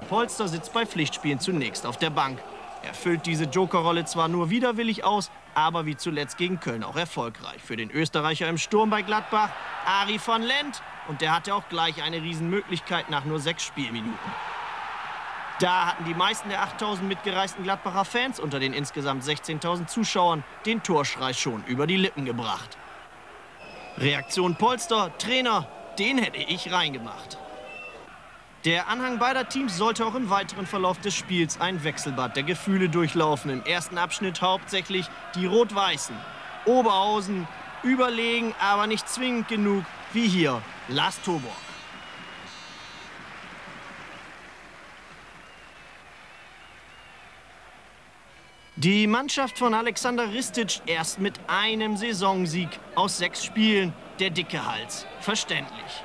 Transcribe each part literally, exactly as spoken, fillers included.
Polster sitzt bei Pflichtspielen zunächst auf der Bank. Er füllt diese Jokerrolle zwar nur widerwillig aus, aber wie zuletzt gegen Köln auch erfolgreich. Für den Österreicher im Sturm bei Gladbach, Arie van Lent. Und der hatte auch gleich eine Riesenmöglichkeit nach nur sechs Spielminuten. Da hatten die meisten der achttausend mitgereisten Gladbacher Fans unter den insgesamt sechzehntausend Zuschauern den Torschrei schon über die Lippen gebracht. Reaktion Polster, Trainer, den hätte ich reingemacht. Der Anhang beider Teams sollte auch im weiteren Verlauf des Spiels ein Wechselbad der Gefühle durchlaufen. Im ersten Abschnitt hauptsächlich die Rot-Weißen. Oberhausen überlegen, aber nicht zwingend genug wie hier Lars Toborg. Die Mannschaft von Alexander Ristic erst mit einem Saisonsieg aus sechs Spielen. Der dicke Hals, verständlich.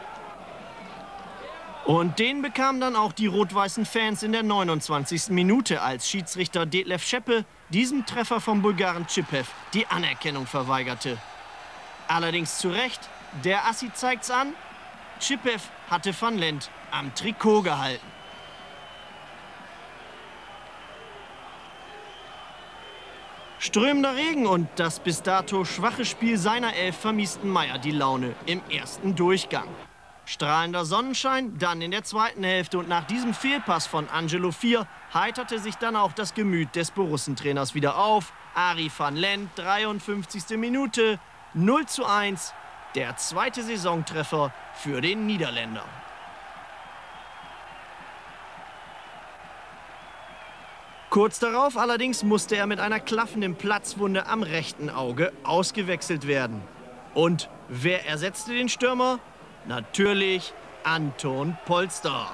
Und den bekamen dann auch die rot-weißen Fans in der neunundzwanzigsten Minute, als Schiedsrichter Detlef Scheppe diesem Treffer vom Bulgaren Čipev die Anerkennung verweigerte. Allerdings zu Recht, der Assi zeigt's an, Čipev hatte van Lent am Trikot gehalten. Strömender Regen und das bis dato schwache Spiel seiner Elf vermiesten Meier die Laune im ersten Durchgang. Strahlender Sonnenschein, dann in der zweiten Hälfte und nach diesem Fehlpass von Angelo Vier heiterte sich dann auch das Gemüt des Borussentrainers wieder auf. Arie van Lent, dreiundfünfzigste Minute, null zu eins, der zweite Saisontreffer für den Niederländer. Kurz darauf allerdings musste er mit einer klaffenden Platzwunde am rechten Auge ausgewechselt werden. Und wer ersetzte den Stürmer? Natürlich Anton Polster.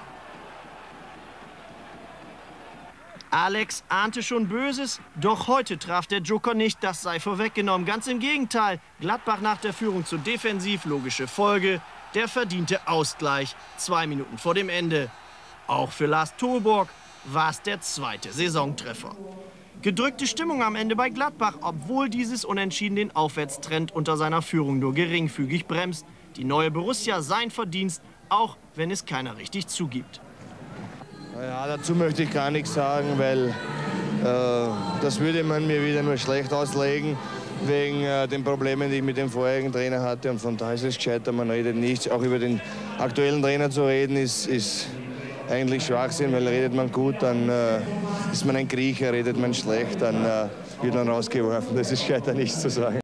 Alex ahnte schon Böses, doch heute traf der Joker nicht, das sei vorweggenommen. Ganz im Gegenteil, Gladbach nach der Führung zu defensiv, logische Folge, der verdiente Ausgleich, zwei Minuten vor dem Ende. Auch für Lars Toborg war es der zweite Saisontreffer. Gedrückte Stimmung am Ende bei Gladbach, obwohl dieses Unentschieden den Aufwärtstrend unter seiner Führung nur geringfügig bremst. Die neue Borussia sein Verdienst, auch wenn es keiner richtig zugibt. Ja, dazu möchte ich gar nichts sagen, weil äh, das würde man mir wieder nur schlecht auslegen, wegen äh, den Problemen, die ich mit dem vorherigen Trainer hatte. Und von daher ist es gescheiter, man redet nichts. Auch über den aktuellen Trainer zu reden, ist, ist eigentlich Schwachsinn, weil redet man gut, dann äh, ist man ein Griecher, redet man schlecht, dann äh, wird man rausgeworfen. Das ist gescheiter, nichts zu sagen.